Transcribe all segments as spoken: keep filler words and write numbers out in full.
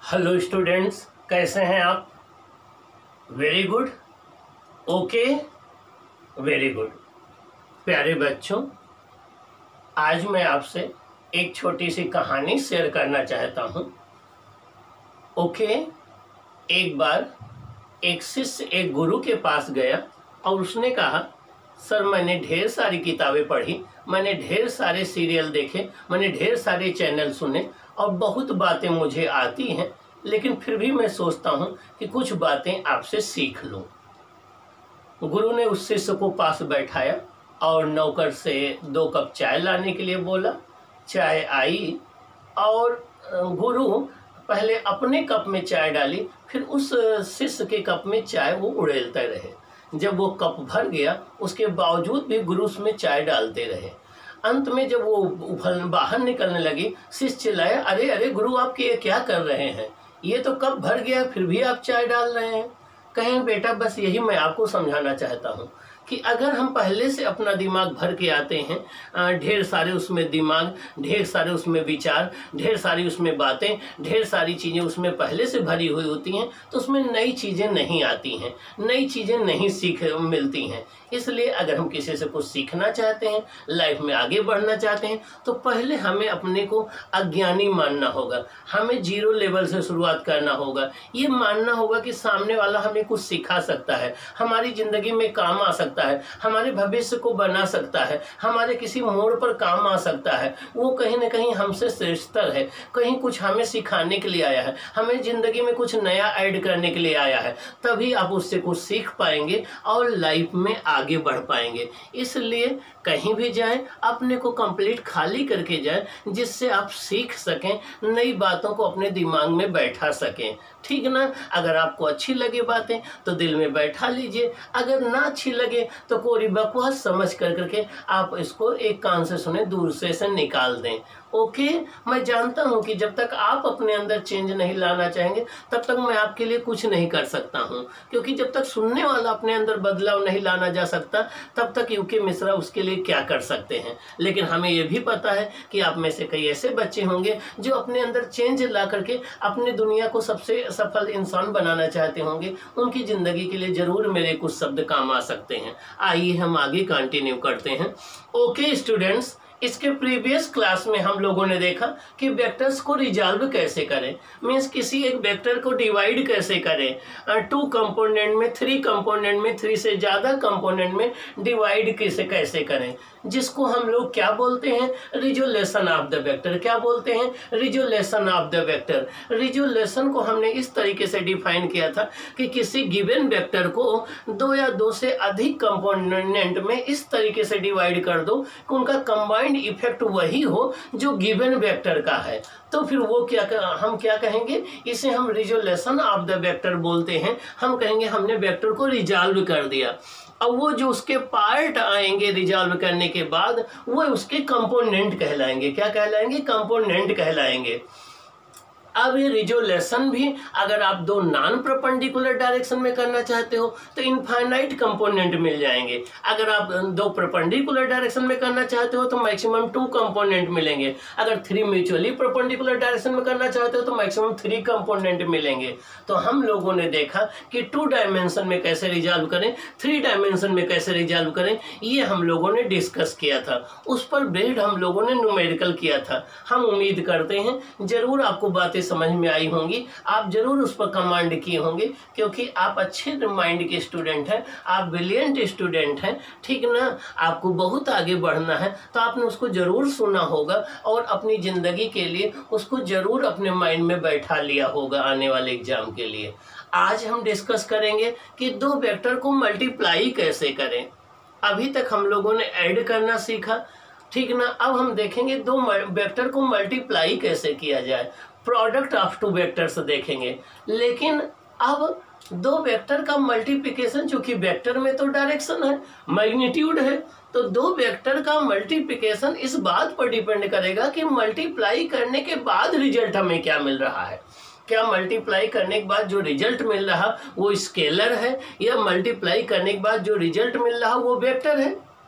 Hello students, कैसे हैं आप? Very good, okay, very good. प्यारे बच्चों, आज मैं आपसे एक छोटी सी कहानी शेयर करना चाहता हूँ। ओके, एक बार एक शिष्य एक गुरु के पास गया और उसने कहा, सर मैंने ढेर सारी किताबें पढ़ी, मैंने ढेर सारे सीरियल देखे, मैंने ढेर सारे चैनल सुने और बहुत बातें मुझे आती हैं, लेकिन फिर भी मैं सोचता हूँ कि कुछ बातें आपसे सीख लूँ। गुरु ने उस शिष्य को पास बैठाया और नौकर से दो कप चाय लाने के लिए बोला। चाय आई और गुरु पहले अपने कप में चाय डाली, फिर उस शिष्य के कप में चाय वो उड़ेलते रहे। जब वो कप भर गया, उसके बावजूद भी गुरु उसमें चाय डालते रहे। अंत में जब वो उफल बाहर निकलने लगी, शिष्य चिल्लाया, अरे अरे गुरु, आप ये क्या कर रहे हैं? ये तो कप भर गया, फिर भी आप चाय डाल रहे हैं। कहें बेटा, बस यही मैं आपको समझाना चाहता हूँ कि अगर हम पहले से अपना दिमाग भर के आते हैं, ढेर सारे उसमें दिमाग, ढेर सारे उसमें विचार, ढेर सारी उसमें बातें, ढेर सारी चीज़ें उसमें पहले से भरी हुई होती हैं, तो उसमें नई चीज़ें नहीं आती हैं, नई चीज़ें नहीं सीख मिलती हैं। इसलिए अगर हम किसी से कुछ सीखना चाहते हैं, लाइफ में आगे बढ़ना चाहते हैं, तो पहले हमें अपने को अज्ञानी मानना होगा। हमें जीरो लेवल से शुरुआत करना होगा। ये मानना होगा कि सामने वाला हमें कुछ सिखा सकता है, हमारी ज़िंदगी में काम आ सकता है, हमारे भविष्य को बना सकता है, हमारे किसी मोड़ पर काम आ सकता है। वो कहीं ना कहीं हमसे श्रेष्ठतर है, कहीं कुछ हमें सिखाने के लिए आया है, हमें ज़िंदगी में कुछ नया ऐड करने के लिए आया है। तभी आप उससे कुछ सीख पाएंगे और लाइफ में आगे बढ़ पाएंगे। इसलिए कहीं भी जाएं, अपने को कंप्लीट खाली करके जाएं, जिससे आप सीख सकें, नई बातों को अपने दिमाग में बैठा सकें। ठीक ना? अगर आपको अच्छी लगे बातें तो दिल में बैठा लीजिए, अगर ना अच्छी लगे तो कोई बकवास समझ कर करके आप इसको एक कान से सुने, दूर से इसे निकाल दें। ओके, मैं जानता हूं कि जब तक आप अपने अंदर चेंज नहीं लाना चाहेंगे, तब तक मैं आपके लिए कुछ नहीं कर सकता हूं, क्योंकि जब तक सुनने वाला अपने अंदर बदलाव नहीं लाना जा सकता, तब तक यूके मिश्रा उसके लिए क्या कर सकते हैं। लेकिन हमें यह भी पता है कि आप में से कई ऐसे बच्चे होंगे जो अपने अंदर चेंज ला करके अपनी दुनिया को सबसे सफल इंसान बनाना चाहते होंगे। उनकी जिंदगी के लिए जरूर मेरे कुछ शब्द काम आ सकते हैं। आइए हम आगे कंटिन्यू करते हैं। ओके स्टूडेंट्स, इसके प्रीवियस क्लास में हम लोगों ने देखा कि वेक्टर्स को रिजॉल्व कैसे करें, मीन्स किसी एक वेक्टर को डिवाइड कैसे करें, टू कंपोनेंट में, थ्री कंपोनेंट में, थ्री से ज़्यादा कंपोनेंट में डिवाइड कैसे कैसे करें, जिसको हम लोग क्या बोलते हैं, रिजोल्यूशन ऑफ द वेक्टर। क्या बोलते हैं? Resolution of the vector. Resolution को हमने इस तरीके से डिफाइन किया था कि किसी गिवन वेक्टर को दो या दो से अधिक कंपोनेंट में इस तरीके से डिवाइड कर दो कि उनका कंबाइंड इफेक्ट वही हो जो गिवन वेक्टर का है। तो फिर वो क्या कर, हम क्या कहेंगे, इसे हम रिजोल्यूशन ऑफ द वेक्टर बोलते हैं। हम कहेंगे हमने वेक्टर को रिजॉल्व कर दिया। अब वो जो उसके पार्ट आएंगे रिजॉल्व करने के बाद, वो उसके कंपोनेंट कहलाएंगे। क्या कहलाएंगे? कंपोनेंट कहलाएंगे। अब ये रिजोल्यूशन भी अगर आप दो नॉन परपेंडिकुलर डायरेक्शन में करना चाहते हो तो इनफाइनाइट कंपोनेंट मिल जाएंगे। अगर आप दो परपेंडिकुलर डायरेक्शन में करना चाहते हो तो मैक्सिमम टू कंपोनेंट मिलेंगे। अगर थ्री म्यूचुअली परपेंडिकुलर डायरेक्शन में करना चाहते हो तो मैक्सिमम थ्री कंपोनेंट मिलेंगे। तो हम लोगों ने देखा कि टू डायमेंशन में कैसे रिजॉल्व करें, थ्री डायमेंशन में कैसे रिजॉल्व करें, ये हम लोगों ने डिस्कस किया था। उस पर बेस्ड हम लोगों ने न्यूमेरिकल किया था। हम उम्मीद करते हैं जरूर आपको बातें समझ में आई होंगी, आप जरूर उस पर कमांड किए होंगे, क्योंकि आप अच्छे माइंड के स्टूडेंट हैं, आप ब्रिलियंट स्टूडेंट हैं। ठीक ना? आपको बहुत आगे बढ़ना है तो आपने उसको जरूर सुना होगा और अपनी जिंदगी के लिए उसको जरूर अपने माइंड में बैठा लिया होगा आने वाले एग्जाम के लिए। आज हम डिस्कस करेंगे कि दो वेक्टर को मल्टीप्लाई कैसे करें। अभी तक हम लोगों ने ऐड करना सीखा, ठीक ना? अब हम देखेंगे दो वेक्टर को मल्टीप्लाई कैसे किया जाए, प्रोडक्ट ऑफ टू वेक्टर्स देखेंगे। लेकिन अब दो वेक्टर का मल्टीप्लिकेशन, चूंकि वेक्टर में तो डायरेक्शन है, मैग्नीट्यूड है, तो दो वेक्टर का मल्टीप्लिकेशन इस बात पर डिपेंड करेगा कि मल्टीप्लाई करने के बाद रिजल्ट हमें क्या मिल रहा है। क्या मल्टीप्लाई करने के बाद जो रिजल्ट मिल रहा वो स्केलर है, या मल्टीप्लाई करने के बाद जो रिजल्ट मिल रहा वो वेक्टर है?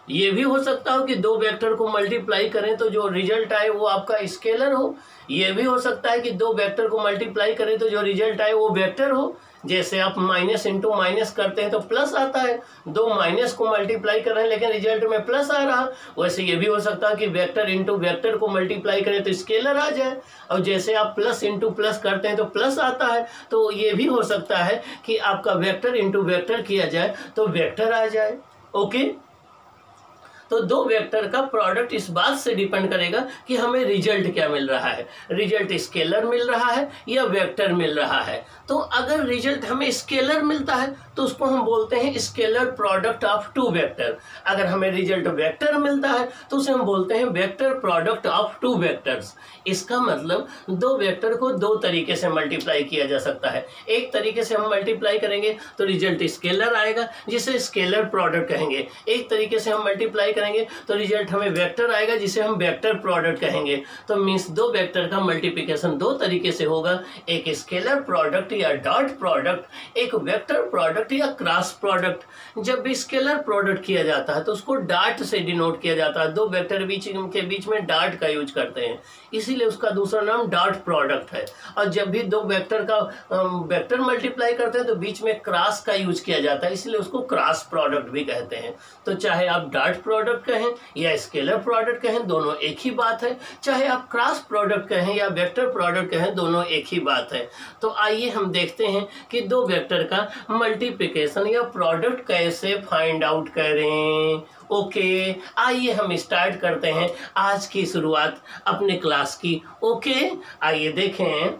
ये भी हो सकता हो कि दो वेक्टर को मल्टीप्लाई करें तो जो रिजल्ट आए वो आपका स्केलर हो। ये भी हो सकता है कि दो वेक्टर को मल्टीप्लाई करें तो जो रिजल्ट आए वो वेक्टर हो। जैसे आप माइनस इंटू माइनस करते हैं तो प्लस आता है, दो माइनस को मल्टीप्लाई कर रहे हैं लेकिन रिजल्ट में प्लस आ रहा। वैसे ये भी हो सकता है कि वेक्टर इंटू वेक्टर को मल्टीप्लाई करें तो स्केलर आ जाए, और जैसे आप प्लस इंटू प्लस करते हैं तो प्लस आता है। तो ये भी हो सकता है कि आपका वेक्टर इंटू वेक्टर किया जाए तो वेक्टर आ जाए। ओके, तो दो वेक्टर का प्रोडक्ट इस बात से डिपेंड करेगा कि हमें रिजल्ट क्या मिल रहा है, रिजल्ट स्केलर मिल रहा है या वेक्टर मिल रहा है। तो अगर रिजल्ट हमें स्केलर मिलता है तो उसको हम बोलते हैं scalar product of two vector. अगर हमें रिजल्ट वेक्टर मिलता है तो उसे हम बोलते हैं vector product of two vectors. इसका मतलब दो वेक्टर को दो तरीके से मल्टीप्लाई किया जा सकता है। एक तरीके से हम मल्टीप्लाई करेंगे तो रिजल्ट स्केलर आएगा जिसे स्केलर प्रोडक्ट कहेंगे। एक तरीके से हम मल्टीप्लाई करेंगे तो रिजल्ट हमें वेक्टर आएगा जिसे हम वेक्टर प्रोडक्ट कहेंगे। तो मींस दो वेक्टर का मल्टीप्लिकेशन दो तरीके से होगा, एक स्केलर प्रोडक्ट या डॉट प्रोडक्ट, एक वेक्टर प्रोडक्ट या क्रॉस प्रोडक्ट। जब भी स्केलर प्रोडक्ट किया जाता है तो उसको डॉट से डिनोट किया जाता है। दो वेक्टर बीच के बीच में डॉट का यूज करते हैं, इसीलिए उसका दूसरा नाम डॉट प्रोडक्ट है। और जब भी दो वेक्टर का वेक्टर मल्टीप्लाई करते हैं तो बीच में क्रॉस का यूज किया जाता है, इसलिए उसको क्रॉस प्रोडक्ट भी कहते हैं। तो चाहे आप डॉट प्रोडक्ट कहें या स्केलर प्रोडक्ट कहें, दोनों एक ही बात है। चाहे आप क्रॉस प्रोडक्ट कहें या वेक्टर प्रोडक्ट कहें, दोनों एक ही बात है। तो आइए हम देखते हैं कि दो वेक्टर का मल्टीप्लिकेशन या प्रोडक्ट कैसे फाइंड आउट करें। ओके, आइए हम स्टार्ट करते हैं आज की शुरुआत अपने क्लास की। ओके, आइए देखें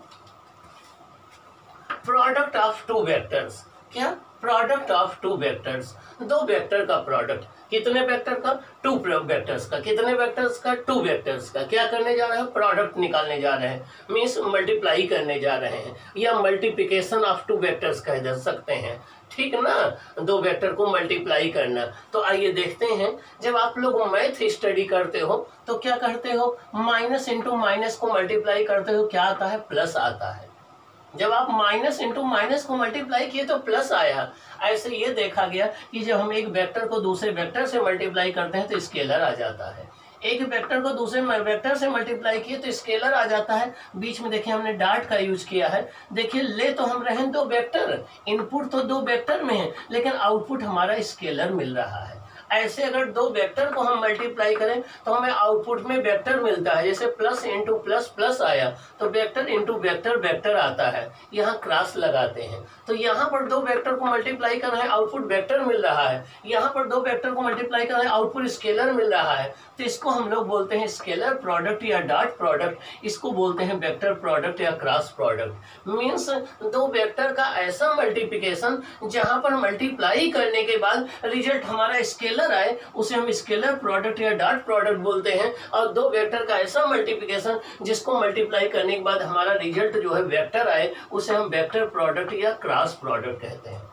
प्रोडक्ट ऑफ टू वेक्टर्स। क्या? प्रोडक्ट ऑफ टू वेक्टर्स, दो वेक्टर का प्रोडक्ट। कितने वेक्टर का? टू वेक्टर्स का। कितने वेक्टर्स का? टू वेक्टर्स का। क्या करने जा रहे हैं? प्रोडक्ट निकालने जा रहे हैं, मीन्स मल्टीप्लाई करने जा रहे हैं, या मल्टीप्लिकेशन ऑफ टू वेक्टर्स कह जा सकते हैं। ठीक ना, दो वेक्टर को मल्टीप्लाई करना। तो आइए देखते हैं, जब आप लोग मैथ स्टडी करते हो तो क्या करते हो? माइनस इंटू माइनस को मल्टीप्लाई करते हो, क्या आता है? प्लस आता है। जब आप माइनस इंटू माइनस को मल्टीप्लाई किए तो प्लस आया। ऐसे ये देखा गया कि जब हम एक वेक्टर को दूसरे वेक्टर से मल्टीप्लाई करते हैं तो स्केलर आ जाता है। एक वेक्टर को दूसरे वेक्टर से मल्टीप्लाई किए तो स्केलर आ जाता है। बीच में देखिए हमने डॉट का यूज किया है। देखिए ले तो हम रहे दो वेक्टर, इनपुट तो दो वेक्टर में है लेकिन आउटपुट हमारा स्केलर मिल रहा है। ऐसे अगर दो वेक्टर को हम मल्टीप्लाई करें तो हमें आउटपुट में वेक्टर मिलता है। जैसे प्लस इंटू प्लस प्लस आया तो वेक्टर इंटू वेक्टर वेक्टर आता है। यहाँ क्रॉस लगाते हैं तो यहाँ पर दो वेक्टर को मल्टीप्लाई कर रहे हैं, आउटपुट वेक्टर मिल रहा है। यहाँ पर दो वेक्टर को मल्टीप्लाई कर रहे हैं, आउटपुट स्केलर मिल रहा है। तो इसको हम लोग बोलते हैं स्केलर प्रोडक्ट या डॉट प्रोडक्ट। इसको बोलते हैं वेक्टर प्रोडक्ट या क्रॉस प्रोडक्ट। मीन्स दो वेक्टर का ऐसा मल्टीप्लिकेशन जहाँ पर मल्टीप्लाई करने के बाद रिजल्ट हमारा स्केलर आए, उसे हम स्केलर प्रोडक्ट या डॉट प्रोडक्ट बोलते हैं। और दो वेक्टर का ऐसा मल्टीप्लिकेशन जिसको मल्टीप्लाई करने के बाद हमारा रिजल्ट जो है वेक्टर आए, उसे हम वेक्टर प्रोडक्ट या क्रॉस प्रोडक्ट कहते हैं।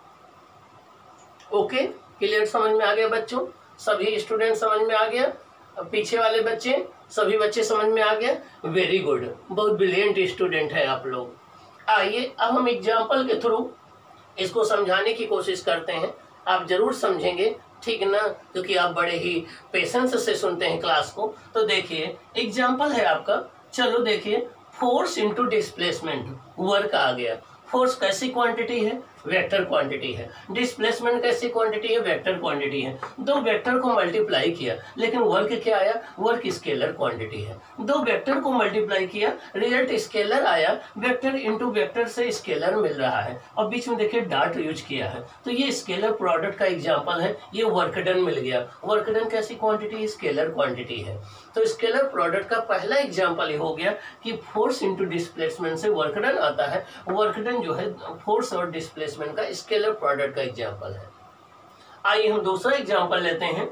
Okay, clear? समझ में आ गया बच्चों? सभी स्टूडेंट समझ में आ गया? पीछे वाले बच्चे, सभी बच्चे समझ में आ गया? वेरी गुड, बहुत ब्रिलियंट स्टूडेंट है आप लोग। आइए अब हम एग्जाम्पल के थ्रू इसको समझाने की कोशिश करते हैं। आप जरूर समझेंगे, ठीक ना, क्योंकि आप बड़े ही पेशेंस से सुनते हैं क्लास को। तो देखिए एग्जाम्पल है आपका, चलो देखिए, फोर्स इंटू डिस्प्लेसमेंट, वर्क आ गया। फोर्स कैसी क्वांटिटी है? वेक्टर क्वांटिटी है। डिस्प्लेसमेंट कैसी क्वांटिटी है? वेक्टर क्वांटिटी है। दो वेक्टर को मल्टीप्लाई किया लेकिन वर्क क्या आया? वर्क स्केलर क्वांटिटी है। दो वेक्टर को मल्टीप्लाई किया, रिजल्ट स्केलर आया, वेक्टर इंटू वेक्टर से स्केलर मिल रहा है। और बीच में देखिए डॉट यूज किया है, तो ये स्केलर प्रोडक्ट का एग्जाम्पल है। ये वर्क डन मिल गया। वर्क डन कैसी क्वांटिटी? स्केलर क्वांटिटी है। तो स्केलर प्रोडक्ट का पहला एग्जाम्पल ये हो गया कि फोर्स इंटू डिस्प्लेसमेंट से वर्क डन आता है। वर्क डन जो है फोर्स और डिस्प्लेसमेंट का स्केलर प्रोडक्ट का एग्जांपल है। आइए हम दूसरा एग्जांपल लेते हैं।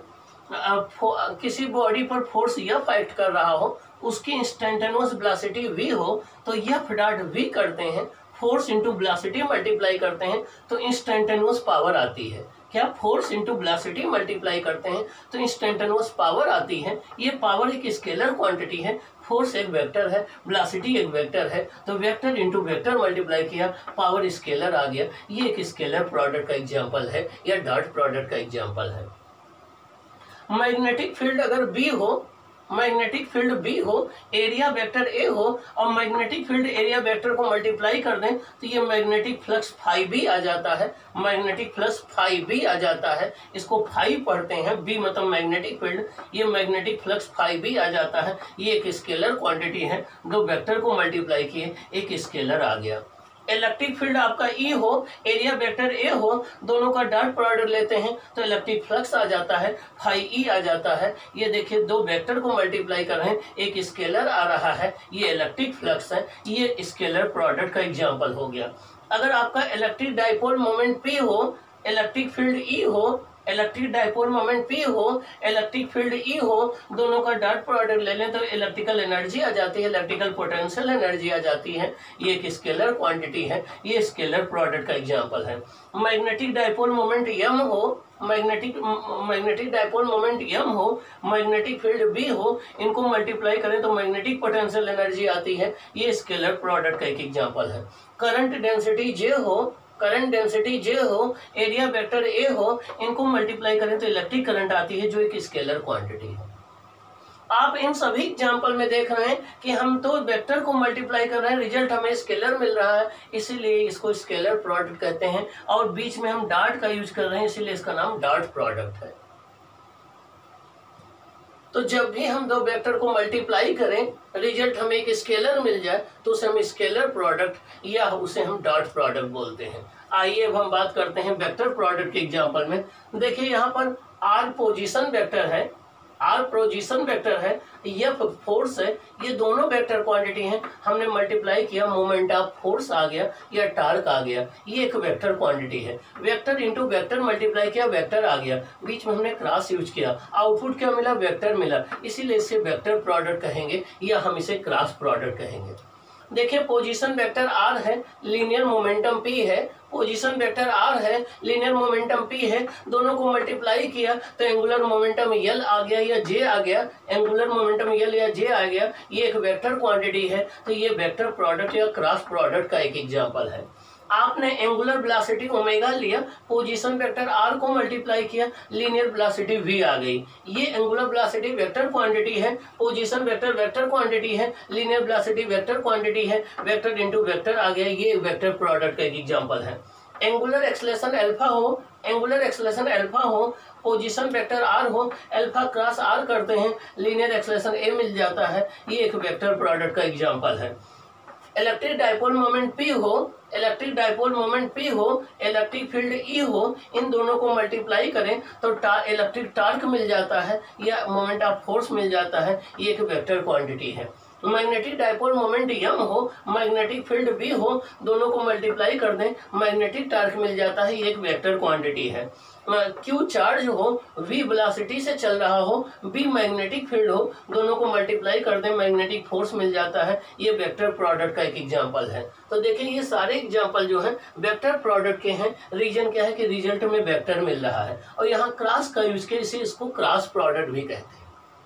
किसी बॉडी पर फोर्स एफ एक्ट कर रहा हो, उसकी इंस्टेंटेनियस वेलोसिटी v हो, तो एफ डॉट v करते हैं, फोर्स इंटू वेलोसिटी मल्टीप्लाई करते हैं तो इंस्टेंटेनियस पावर आती है। क्या? फोर्स इंटू वेलोसिटी मल्टीप्लाई करते हैं तो इंस्टेंटेनियस पावर आती है। ये पावर एक स्केलर क्वांटिटी है। फोर्स एक वेक्टर है, वेलोसिटी एक वेक्टर है, तो वेक्टर इंटू वेक्टर मल्टीप्लाई किया, पावर स्केलर आ गया। ये एक स्केलर प्रोडक्ट का एग्जांपल है या डॉट प्रोडक्ट का एग्जांपल है। मैग्नेटिक फील्ड अगर बी हो, मैग्नेटिक फील्ड बी हो, एरिया वेक्टर ए हो और मैग्नेटिक फील्ड एरिया वेक्टर को मल्टीप्लाई कर दें तो ये मैग्नेटिक फ्लक्स फाई बी आ जाता है, मैग्नेटिक फ्लक्स फाई बी आ जाता है। इसको फाई पढ़ते हैं, बी मतलब मैग्नेटिक फील्ड, ये मैग्नेटिक फ्लक्स फाई बी आ जाता है। ये एक स्केलर क्वांटिटी है, दो वेक्टर को मल्टीप्लाई किए एक स्केलर आ गया। इलेक्ट्रिक फील्ड आपका ई हो, एरिया वेक्टर ए हो, दोनों का डॉट प्रोडक्ट लेते हैं तो इलेक्ट्रिक फ्लक्स आ जाता है, फाई ई आ जाता है। ये देखिए दो वेक्टर को मल्टीप्लाई कर रहे हैं, एक स्केलर आ रहा है, ये इलेक्ट्रिक फ्लक्स है, ये स्केलर प्रोडक्ट का एग्जांपल हो गया। अगर आपका इलेक्ट्रिक डाइपोल मोमेंट पी हो, इलेक्ट्रिक फील्ड ई हो, इलेक्ट्रिक डाइपोल मोमेंट पी हो, इलेक्ट्रिक फील्ड ई हो, दोनों का डॉट प्रोडक्ट ले लें तो इलेक्ट्रिकल एनर्जी आ जाती है, इलेक्ट्रिकल पोटेंशियल एनर्जी आ जाती है। ये एक स्केलर क्वांटिटी है, ये स्केलर प्रोडक्ट का एग्जांपल है। मैग्नेटिक डाइपोल मोमेंट यम हो, magnetic magnetic dipole moment M हो, मैग्नेटिक फील्ड बी हो, इनको मल्टीप्लाई करें तो मैग्नेटिक पोटेंशियल एनर्जी आती है। ये स्केलर प्रोडक्ट का एक एग्जांपल है। करंट डेंसिटी जे हो, करंट डेंसिटी जे हो, एरिया वेक्टर ए हो, इनको मल्टीप्लाई करें तो इलेक्ट्रिक करंट आती है, जो एक स्केलर क्वांटिटी है। आप इन सभी एग्जांपल में देख रहे हैं कि हम तो वेक्टर को मल्टीप्लाई कर रहे हैं, रिजल्ट हमें स्केलर मिल रहा है, इसीलिए इसको स्केलर प्रोडक्ट कहते हैं। और बीच में हम डॉट का यूज कर रहे हैं, इसीलिए इसका नाम डॉट प्रोडक्ट है। तो जब भी हम दो वेक्टर को मल्टीप्लाई करें, रिजल्ट हमें एक स्केलर मिल जाए तो उसे हम स्केलर प्रोडक्ट या उसे हम डॉट प्रोडक्ट बोलते हैं। आइए अब हम बात करते हैं वेक्टर प्रोडक्ट के एग्जांपल में। देखिए यहाँ पर आर पोजीशन वेक्टर है, आर पोजीशन वेक्टर है, एफ फोर्स है, ये दोनों वेक्टर क्वांटिटी हैं। हमने मल्टीप्लाई किया, मोमेंट ऑफ फोर्स आ गया या टार्क आ गया, ये एक वेक्टर क्वांटिटी है। वेक्टर इंटू वेक्टर मल्टीप्लाई किया, वेक्टर आ गया, बीच में हमने क्रॉस यूज किया, आउटपुट क्या मिला, वेक्टर मिला, इसीलिए इसे वेक्टर प्रोडक्ट कहेंगे या हम इसे क्रॉस प्रोडक्ट कहेंगे। देखिए पोजीशन वेक्टर आर है, लीनियर मोमेंटम पी है, पोजीशन वेक्टर आर है, लीनियर मोमेंटम पी है, दोनों को मल्टीप्लाई किया तो एंगुलर मोमेंटम यल आ गया या जे आ गया, एंगुलर मोमेंटम यल या जे आ गया, ये एक वेक्टर क्वांटिटी है। तो ये वेक्टर प्रोडक्ट या क्रॉस प्रोडक्ट का एक एग्जांपल है। आपने एंगुलर वेलोसिटी ओमेगा लिया, पोजीशन वेक्टर आर को मल्टीप्लाई किया, लीनियर वेलोसिटी वी आ गई। ये एंगुलर वेलोसिटी वेक्टर क्वांटिटी है, पोजीशन वेक्टर वेक्टर क्वांटिटी है, लीनियर वेलोसिटी वेक्टर क्वांटिटी है, वेक्टर इनटू वेक्टर आ गया, ये वेक्टर प्रोडक्ट का एक एग्जांपल है। एंगुलर एक्सेलरेशन अल्फा हो, एंगुलर एक्सेलरेशन अल्फा हो, पोजीशन वेक्टर आर हो, अल्फा क्रॉस आर करते हैं, लीनियर एक्सेलरेशन ए मिल जाता है, ये एक वेक्टर प्रोडक्ट का एग्जांपल है। इलेक्ट्रिक डाइपोल मोमेंट पी हो, इलेक्ट्रिक डाइपोल मोमेंट पी हो, इलेक्ट्रिक फील्ड ई हो, इन दोनों को मल्टीप्लाई करें तो इलेक्ट्रिक टार्क मिल जाता है या मोमेंट ऑफ फोर्स मिल जाता है, ये एक वेक्टर क्वांटिटी है। मैग्नेटिक डाइपोल मोमेंट यम हो, मैग्नेटिक फील्ड बी हो, दोनों को मल्टीप्लाई कर दें, मैग्नेटिक टार्क मिल जाता है, ये एक वेक्टर क्वांटिटी है। क्यू चार्ज हो, वी वेलोसिटी से चल रहा हो, बी मैग्नेटिक फील्ड हो, दोनों को मल्टीप्लाई कर दें, मैग्नेटिक फोर्स मिल जाता है, ये वेक्टर प्रोडक्ट का एक एग्जांपल है। तो देखिए ये सारे एग्जांपल जो हैं वेक्टर प्रोडक्ट के हैं। रीजन क्या है कि रिजल्ट में वेक्टर मिल रहा है और यहाँ क्रॉस का यूज किया, इसे इसको क्रॉस प्रोडक्ट भी कहते हैं।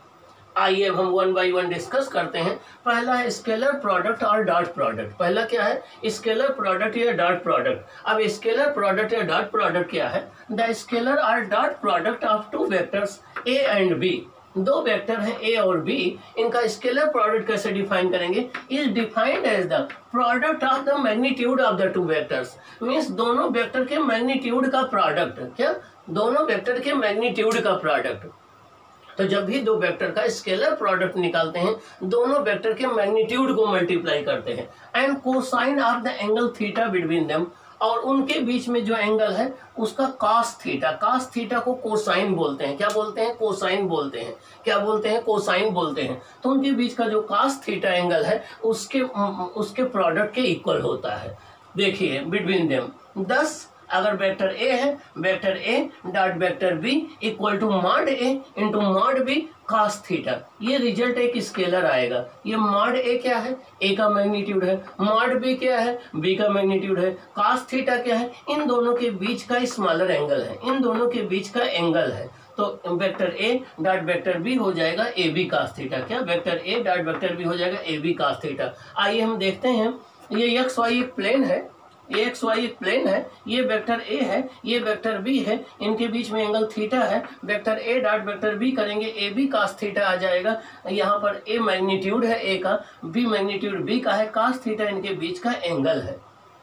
आइए अब हम वन बाय वन डिस्कस करते हैं। पहला है स्केलर प्रोडक्ट और डॉट प्रोडक्ट। पहला क्या है, स्केलर प्रोडक्ट या डॉट प्रोडक्ट। अब स्केलर प्रोडक्ट या डॉट प्रोडक्ट क्या है, द स्केलर और dot product of two vectors A and B. दो वेक्टर हैं ए और बी, इनका स्केलर प्रोडक्ट कैसे डिफाइन करेंगे, is defined as the product of the magnitude of the two vectors. Means दोनों वेक्टर के मैग्नीट्यूड का प्रोडक्ट, क्या दोनों वेक्टर के मैग्नीट्यूड का प्रोडक्ट। तो जब भी दो वेक्टर का स्केलर प्रोडक्ट निकालते हैं, दोनों वेक्टर के मैग्नीट्यूड को मल्टीप्लाई करते हैं and cosine of the angle theta between them, और उनके बीच में जो एंगल है उसका कॉस थीटा, कॉस थीटा को कोसाइन बोलते हैं। क्या बोलते हैं, कोसाइन बोलते हैं। क्या बोलते हैं, कोसाइन बोलते हैं। तो उनके बीच का जो कॉस थीटा एंगल है उसके उसके प्रोडक्ट के इक्वल होता है। देखिए बिटवीन देम, दस अगर वेक्टर ए है, vector A dot vector B equal to mod A into mod B cos theta, ये रिजल्ट एक स्केलर आएगा। ये मॉड ए क्या है, ए का मैग्नीट्यूड है, मॉड बी क्या है, बी का मैग्नीट्यूड है, कॉस थीटा क्या है, इन दोनों के बीच का स्मॉलर एंगल है, इन दोनों के बीच का एंगल है। तो vector A dot vector B हो जाएगा ए बी कॉस थीटा। क्या, vector A dot vector B हो जाएगा ए बी कॉस थीटा। आइए हम देखते हैं, ये एक्स वाई एक प्लेन है, ये एक्स वाई एक प्लेन है, ये वेक्टर ए है, ये वेक्टर बी है, इनके बीच में एंगल थीटा है। Vector A dot vector B करेंगे, ए बी कास थीटा आ जाएगा। यहाँ पर ए मैग्नीट्यूड है ए का, बी मैग्नीट्यूड बी का है, कास थीटा इनके बीच का एंगल है।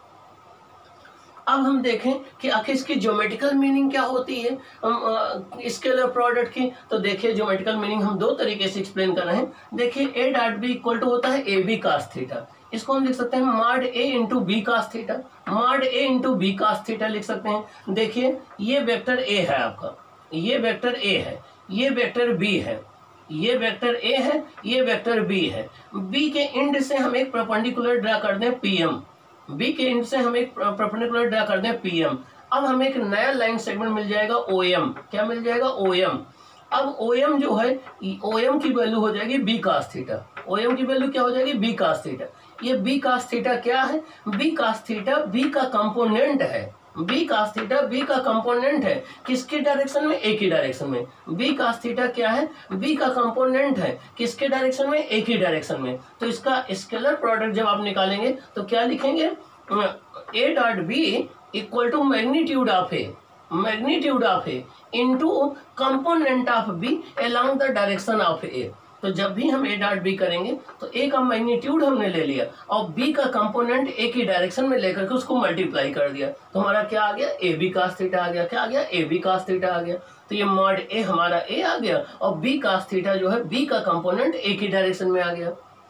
अब हम देखें कि आखिर इसकी ज्योमेट्रिकल मीनिंग क्या होती है स्केलर प्रोडक्ट की। तो देखिए ज्योमेट्रिकल मीनिंग हम दो तरीके से एक्सप्लेन कर रहे हैं। देखिए A dot B equal to होता है ए बी कास थीटा, इसको हम लिख सकते हैं mod A into B cos theta, mod A into B cos theta लिख सकते हैं। देखिए ये वेक्टर ए है आपका, ये वेक्टर ए है, ये वेक्टर बी है, ये वेक्टर ए है, ये वेक्टर बी है। बी के एंड से हम एक परपेंडिकुलर ड्रा कर दें पीएम, बी के एंड से हम एक परपेंडिकुलर ड्रा कर दें पीएम। अब हमें एक नया लाइन सेगमेंट मिल जाएगा ओएम, क्या मिल जाएगा ओएम। अब ओएम जो है, ओएम की वैल्यू हो जाएगी बी कास थीटा, ओएम की वैल्यू क्या हो जाएगी बी कास थीटा। ये बी कास थीटा क्या है, बी कास थीटा बी का कंपोनेंट है, बी कास थीटा बी का कंपोनेंट है। किसके डायरेक्शन में, एक ही डायरेक्शन में। बी कास थीटा क्या है, बी का कंपोनेंट है, किसके डायरेक्शन में, एक ही डायरेक्शन में। तो इसका स्केलर प्रोडक्ट जब आप निकालेंगे तो क्या लिखेंगे, A dot B equal to magnitude of A, magnitude of A into component of B along the direction of A. तो जब भी हम ए डॉट बी करेंगे तो ए का मैग्नीट्यूड हमने ले लिया और बी का कंपोनेंट ए की डायरेक्शन में लेकर के उसको मल्टीप्लाई कर दिया, तो हमारा क्या आ गया, ए बी कास थीटा आ गया। क्या आ गया, ए बी कास थीटा आ गया। तो ये मॉड ए हमारा ए आ गया और बी कास थीटा जो है बी का कंपोनेंट ए की डायरेक्शन में आ गया।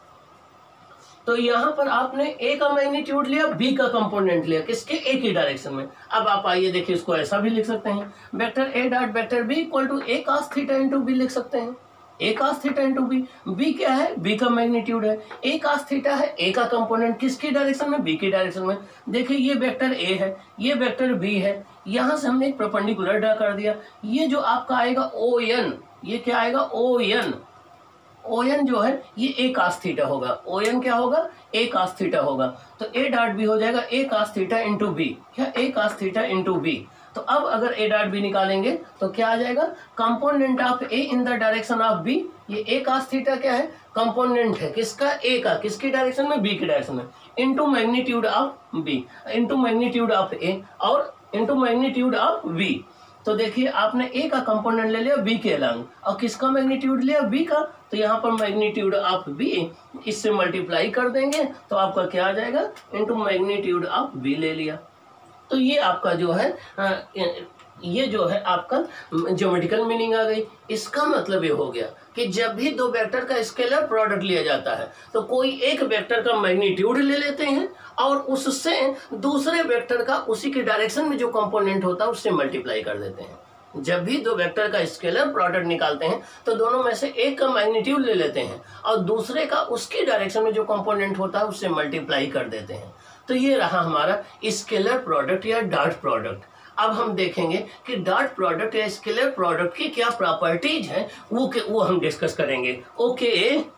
तो यहाँ पर आपने ए का मैग्नीट्यूड लिया, बी का कंपोनेंट लिया, किसके, ए की डायरेक्शन में। अब आप आइए देखिए, इसको ऐसा भी लिख सकते हैं, vector A dot vector B equal to A cos theta into B लिख सकते हैं। A cos theta into B, B क्या है, बी का मैग्नीट्यूड है, ए कास थीटा है, ए का कंपोनेंट किसकी डायरेक्शन में, बी की डायरेक्शन में। देखिए ये वेक्टर ए है, ये वेक्टर बी है, यहाँ से हमने एक परपेंडिकुलर ड्रा कर दिया। ये जो आपका आएगा ओ एन, ये क्या आएगा ओ एन, ओ एन जो है ये ए कास थीटा होगा, ओ एन क्या होगा, ए कास थीटा होगा। तो ए डॉट बी हो जाएगा A cos theta into B, क्या A cos theta into B. तो अब अगर ए डॉट बी निकालेंगे तो क्या आ जाएगा, component of A in the direction of B. ये ए कास थीटा क्या है, कंपोनेंट है किसका, ए का, किसकी डायरेक्शन में, बी की डायरेक्शन में, into magnitude of B, into magnitude of A और इनटू मैग्नीट्यूड ऑफ बी। तो देखिए आपने ए का कंपोनेंट ले लिया बी के अलॉन्ग और किसका मैग्नीट्यूड लिया, बी का। तो यहाँ पर मैग्नीट्यूड ऑफ बी इससे मल्टीप्लाई कर देंगे तो आपका क्या आ जाएगा, इनटू मैग्नीट्यूड ऑफ बी ले लिया। तो ये आपका जो है ये जो है आपका ज्योमेट्रिकल मीनिंग आ गई। इसका मतलब ये हो गया कि जब भी दो वेक्टर का स्केलर प्रोडक्ट लिया जाता है तो कोई एक वेक्टर का मैग्नीट्यूड ले लेते हैं और उससे दूसरे वेक्टर का उसी के डायरेक्शन में जो कंपोनेंट होता है उससे मल्टीप्लाई कर देते हैं। जब भी दो वेक्टर का स्केलर प्रोडक्ट निकालते हैं तो दोनों में से एक का मैग्नीट्यूड ले लेते हैं और दूसरे का उसकी डायरेक्शन में जो कंपोनेंट होता है उससे मल्टीप्लाई कर देते हैं। तो ये रहा हमारा स्केलर प्रोडक्ट या डॉट प्रोडक्ट। अब हम देखेंगे कि डॉट प्रोडक्ट या स्केलर प्रोडक्ट की क्या प्रॉपर्टीज हैं, वो वो हम डिस्कस करेंगे। ओके।